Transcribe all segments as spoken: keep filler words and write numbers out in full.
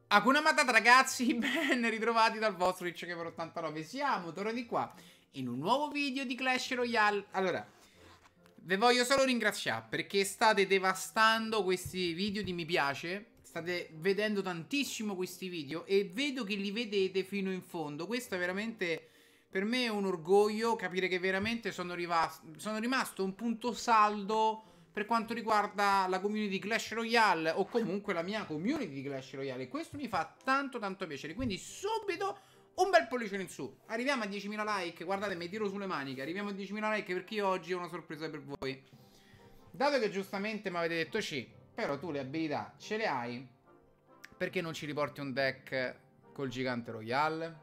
Hakuna Matata ragazzi, ben ritrovati dal vostro Ricciogamer ottantanove. Siamo tornati qua in un nuovo video di Clash Royale. Allora, vi voglio solo ringraziare perché state devastando questi video di mi piace. State vedendo tantissimo questi video e vedo che li vedete fino in fondo. Questo è veramente per me un orgoglio, capire che veramente sono, sono rimasto un punto saldo per quanto riguarda la community di Clash Royale o comunque la mia community di Clash Royale. E questo mi fa tanto tanto piacere. Quindi subito un bel pollicione in su. Arriviamo a diecimila like. Guardate, mi tiro sulle maniche. Arriviamo a diecimila like perché io oggi ho una sorpresa per voi. Dato che giustamente mi avete detto sì, però tu le abilità ce le hai, perché non ci riporti un deck col gigante Royale?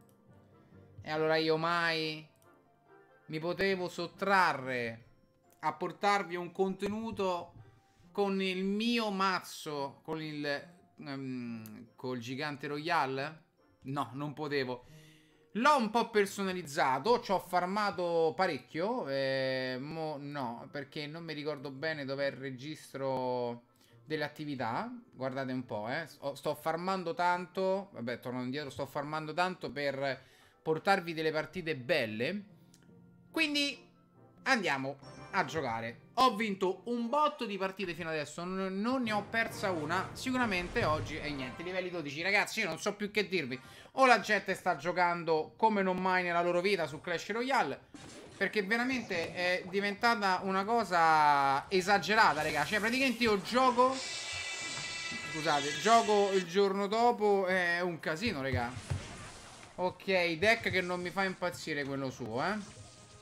E allora io mai mi potevo sottrarre a portarvi un contenuto con il mio mazzo, con il um, col gigante Royale? No, non potevo. L'ho un po' personalizzato, ci ho farmato parecchio, eh, mo no, perché non mi ricordo bene dov'è il registro delle attività. Guardate un po', eh. Sto farmando tanto, vabbè, torno indietro, sto farmando tanto per portarvi delle partite belle. Quindi andiamo a giocare. Ho vinto un botto di partite fino adesso, non, non ne ho persa una. Sicuramente oggi è niente, livelli dodici. Ragazzi, io non so più che dirvi. O la gente sta giocando come non mai nella loro vita su Clash Royale, perché veramente è diventata una cosa esagerata, raga. Cioè praticamente io gioco, scusate, gioco il giorno dopo, è un casino, raga. Ok, deck che non mi fa impazzire quello suo, eh.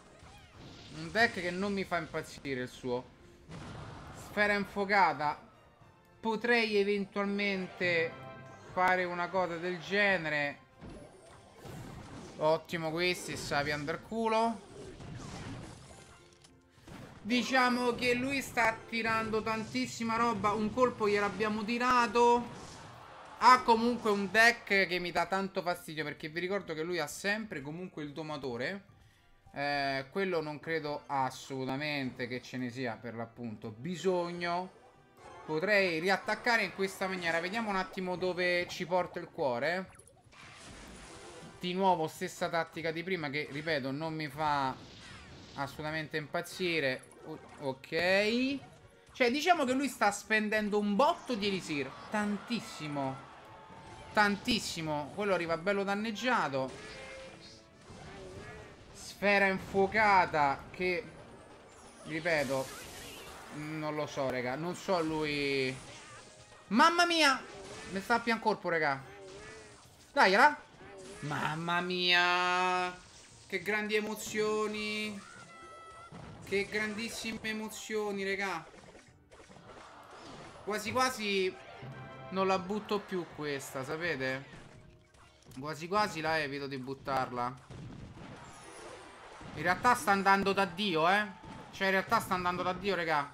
Un deck che non mi fa impazzire il suo. Sfera infuocata. Potrei eventualmente fare una cosa del genere. Ottimo questi, Savi Underculo. Diciamo che lui sta tirando tantissima roba. Un colpo gliel'abbiamo tirato. Ha comunque un deck che mi dà tanto fastidio, perché vi ricordo che lui ha sempre comunque il domatore. Eh, quello non credo assolutamente che ce ne sia per l'appunto bisogno. Potrei riattaccare in questa maniera. Vediamo un attimo dove ci porta il cuore. Di nuovo stessa tattica di prima, che ripeto non mi fa assolutamente impazzire. Ok. Cioè diciamo che lui sta spendendo un botto di elisir. Tantissimo. Tantissimo. Quello arriva bello danneggiato. Sfera infuocata che, ripeto, non lo so, raga. Non so lui. Mamma mia! Mi sta a pian colpo, raga. Dai, là. Mamma mia! Che grandi emozioni. Che grandissime emozioni, raga. Quasi quasi non la butto più questa, sapete? Quasi quasi la evito di buttarla. In realtà sta andando da Dio, eh. Cioè in realtà sta andando da Dio, raga.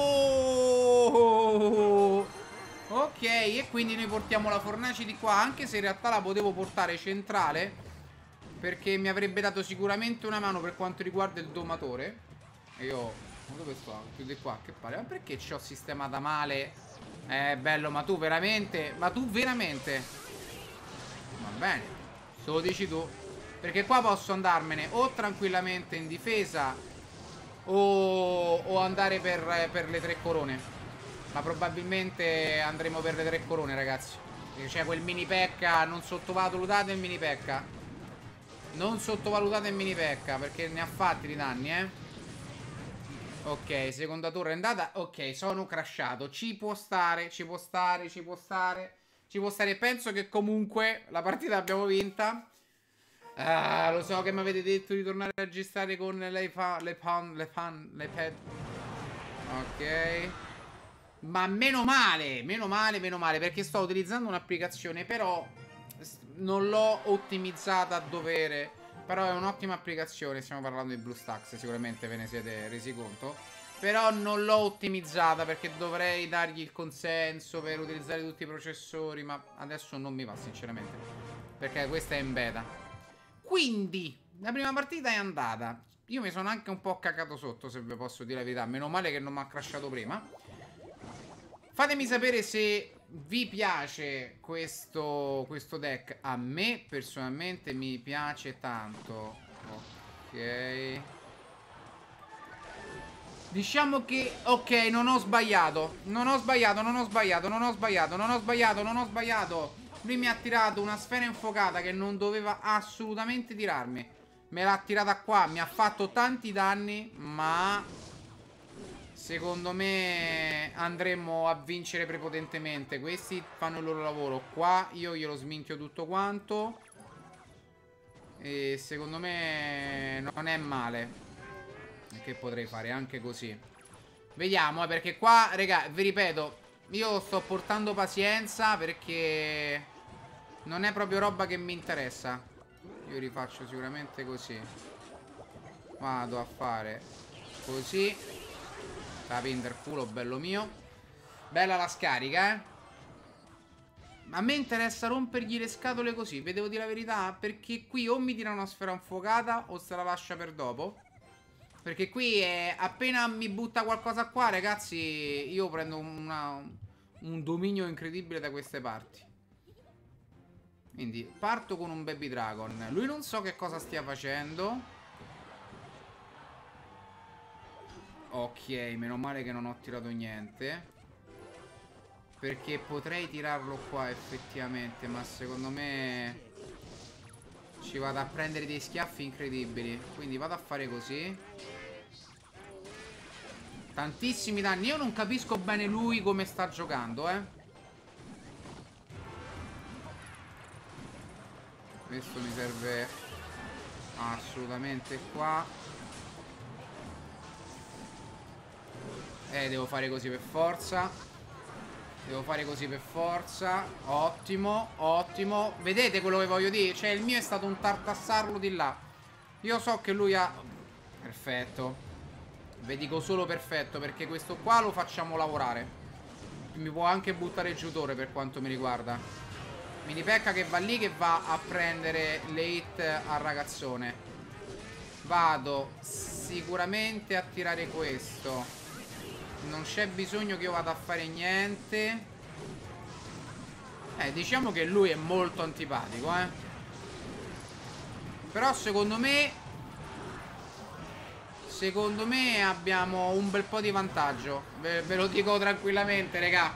Oh! Ok, e quindi noi portiamo la fornace di qua. Anche se in realtà la potevo portare centrale, perché mi avrebbe dato sicuramente una mano per quanto riguarda il domatore. E io... Ma dove sto? Più di qua, che pare. Ma perché ci ho sistemata male? Eh, bello, ma tu veramente? Ma tu veramente? Va bene. Se lo dici tu. Perché qua posso andarmene o tranquillamente in difesa o, o andare per, per le tre corone. Ma probabilmente andremo per le tre corone, ragazzi. Perché c'è quel mini pecca. Non sottovalutate il mini pecca. Non sottovalutate il mini pecca, perché ne ha fatti di danni, eh. Ok, seconda torre è andata. Ok, sono crashato. Ci può stare, ci può stare, ci può stare. Ci può stare. Penso che comunque la partita l'abbiamo vinta. Ah, lo so che mi avete detto di tornare a registrare con l'iPad, l'iPad, l'iPad. Ok. Ma meno male, meno male, meno male, perché sto utilizzando un'applicazione, però non l'ho ottimizzata a dovere. Però è un'ottima applicazione, stiamo parlando di BlueStacks, sicuramente ve ne siete resi conto. Però non l'ho ottimizzata perché dovrei dargli il consenso per utilizzare tutti i processori, ma adesso non mi va sinceramente, perché questa è in beta. Quindi, la prima partita è andata. Io mi sono anche un po' cacato sotto, se vi posso dire la verità. Meno male che non mi ha crashato prima. Fatemi sapere se vi piace questo, questo deck? A me personalmente mi piace tanto. Ok. Diciamo che, ok, non ho sbagliato. Non ho sbagliato, non ho sbagliato, non ho sbagliato, non ho sbagliato, non ho sbagliato. Lui mi ha tirato una sfera infuocata che non doveva assolutamente tirarmi. Me l'ha tirata qua, mi ha fatto tanti danni, ma secondo me andremo a vincere prepotentemente. Questi fanno il loro lavoro. Qua io glielo sminchio tutto quanto. E secondo me non è male. Che potrei fare anche così. Vediamo, eh, perché qua, raga, vi ripeto, io sto portando pazienza perché non è proprio roba che mi interessa. Io rifaccio sicuramente così. Vado a fare così. Rapin culo, bello mio. Bella la scarica, eh. A me interessa rompergli le scatole così, vi devo dire la verità, perché qui o mi tira una sfera infuocata o se la lascia per dopo. Perché qui è, appena mi butta qualcosa qua, ragazzi, io prendo una, un dominio incredibile da queste parti. Quindi parto con un Baby Dragon. Lui non so che cosa stia facendo. Ok, meno male che non ho tirato niente. Perché potrei tirarlo qua effettivamente, ma secondo me ci vado a prendere dei schiaffi incredibili. Quindi vado a fare così. Tantissimi danni. Io non capisco bene lui come sta giocando, eh. Questo mi serve assolutamente qua. Eh, devo fare così per forza. Devo fare così per forza. Ottimo, ottimo. Vedete quello che voglio dire? Cioè il mio è stato un tartassarlo di là. Io so che lui ha... Perfetto. Vi dico solo perfetto, perché questo qua lo facciamo lavorare. Mi può anche buttare giù torre per quanto mi riguarda. Mini Pekka che va lì, che va a prendere le hit al ragazzone. Vado sicuramente a tirare questo. Non c'è bisogno che io vada a fare niente. Eh, diciamo che lui è molto antipatico, eh. Però secondo me Secondo me abbiamo un bel po' di vantaggio. Ve, ve lo dico tranquillamente, raga.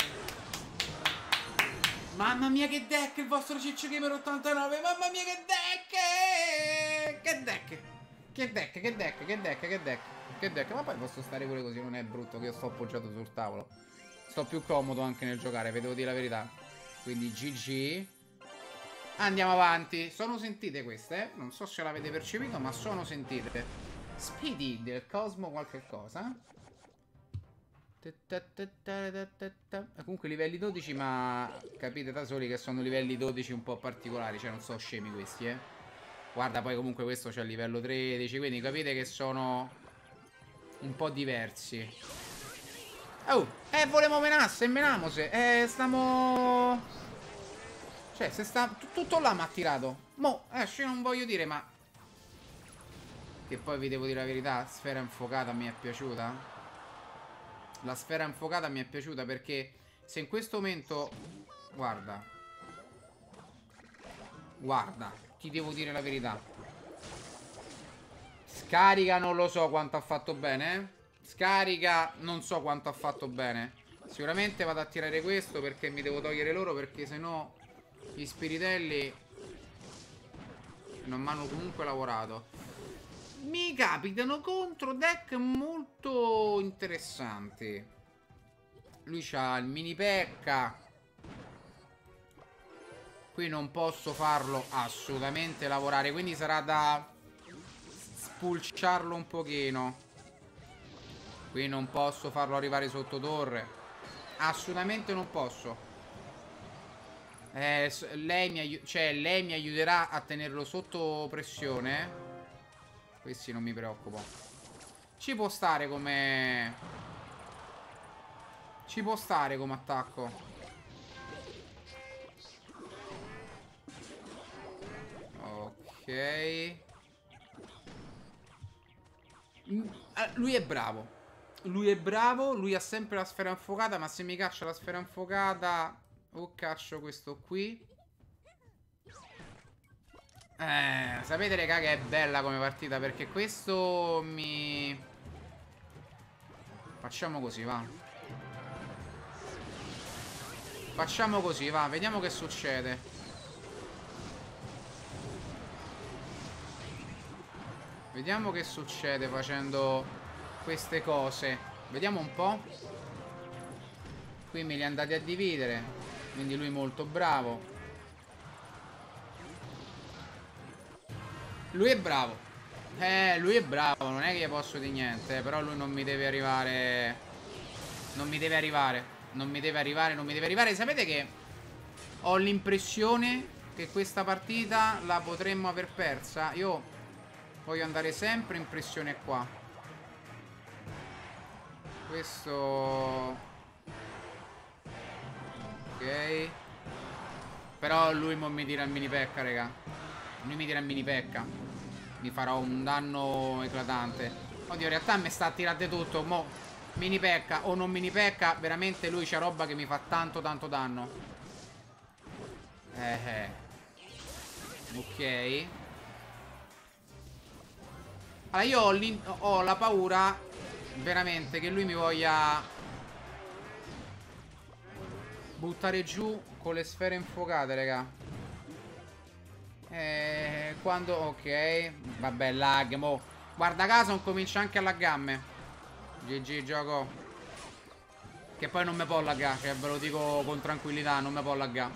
Mamma mia che deck il vostro Ciccio Gamer ottantanove. Mamma mia che deck. Che deck. Che deck, che deck, che deck, che deck. Che deck. Ma poi posso stare pure così, non è brutto che io sto appoggiato sul tavolo. Sto più comodo anche nel giocare, vi devo dire la verità. Quindi G G. Andiamo avanti. Sono sentite queste, eh? Non so se l'avete percepito, ma sono sentite. Speedy del Cosmo qualche cosa. Comunque livelli dodici, ma capite da soli che sono livelli dodici un po' particolari. Cioè non so scemi questi, eh. Guarda, poi comunque questo c'è il livello tredici, quindi capite che sono un po' diversi. Oh, eh, volemo menasse, menamose. Eh, stiamo... Cioè, se sta... Tutto là mi ha tirato. Mo, eh, io non voglio dire, ma... Che poi vi devo dire la verità, sfera infuocata mi è piaciuta. La sfera infuocata mi è piaciuta perché se in questo momento... Guarda. Guarda, ti devo dire la verità. Scarica non lo so quanto ha fatto bene, eh. Scarica non so quanto ha fatto bene. Sicuramente vado a tirare questo perché mi devo togliere loro, perché sennò gli spiritelli non mi hanno comunque lavorato. Mi capitano contro deck molto interessanti. Lui c'ha il mini Pekka. Qui non posso farlo assolutamente lavorare, quindi sarà da spulciarlo un pochino. Qui non posso farlo arrivare sotto torre. Assolutamente non posso. Eh, lei, mi cioè, lei mi aiuterà a tenerlo sotto pressione. Questi non mi preoccupo. Ci può stare come... Ci può stare come attacco. Ok. Lui è bravo. Lui è bravo, lui ha sempre la sfera infuocata, ma se mi caccia la sfera infuocata o caccio questo qui. Eh, sapete raga che è bella come partita, perché questo mi... Facciamo così, va. Facciamo così, va, vediamo che succede. Vediamo che succede facendo queste cose. Vediamo un po'. Qui me li andate a dividere, quindi lui molto bravo. Lui è bravo. Eh, lui è bravo, non è che gli posso dire niente, eh, però lui non mi deve arrivare. Non mi deve arrivare. Non mi deve arrivare, non mi deve arrivare. Sapete che ho l'impressione che questa partita la potremmo aver persa. Io voglio andare sempre in pressione qua. Questo... Ok. Però lui mo mi tira il mini pecca, raga. Lui mi tira il mini pecca. Mi farò un danno eclatante. Oddio, in realtà mi sta a tirare tutto. Mo, mini pecca o non mini pecca, veramente lui c'ha roba che mi fa tanto tanto danno. Eh eh. Ok. Allora io ho, ho la paura veramente che lui mi voglia buttare giù con le sfere infuocate, raga. Eh, quando... Ok. Vabbè, lag, mo. Guarda caso non comincia anche a laggarmi. G G, gioco. Che poi non mi può laggare, cioè ve lo dico con tranquillità, non mi può laggare.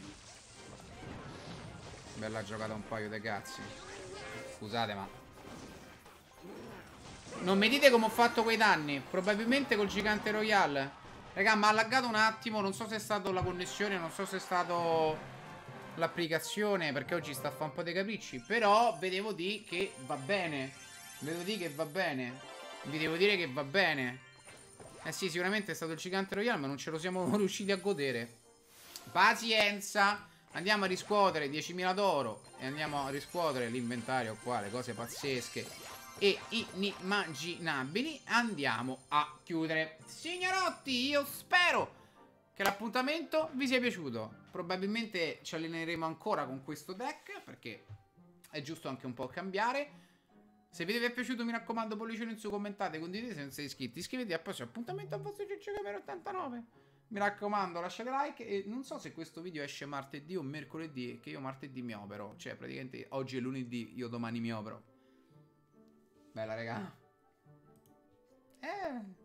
Bella giocata un paio di cazzi. Scusate, ma... Non mi dite come ho fatto quei danni. Probabilmente col gigante royale. Raga, mi ha laggato un attimo. Non so se è stato la connessione, non so se è stato l'applicazione, perché oggi sta a fare un po' dei capricci. Però vedevo di che va bene. Vedevo di che va bene. Vi devo dire che va bene. Eh sì, sicuramente è stato il gigante royale, ma non ce lo siamo riusciti a godere. Pazienza. Andiamo a riscuotere diecimila d'oro. E andiamo a riscuotere l'inventario qua, le cose pazzesche e inimmaginabili. Andiamo a chiudere. Signorotti, io spero che l'appuntamento vi sia piaciuto. Probabilmente ci alleneremo ancora con questo deck, perché è giusto anche un po' cambiare. Se vi è piaciuto, mi raccomando, pollicione in su, commentate, condividete. Se non siete iscritti, iscrivetevi. Al prossimo appuntamento al vostro Ciccio Gamer ottantanove. Mi raccomando, lasciate like. E non so se questo video esce martedì o mercoledì, che io martedì mi opero. Cioè praticamente oggi è lunedì, io domani mi opero. Bella, raga. Eh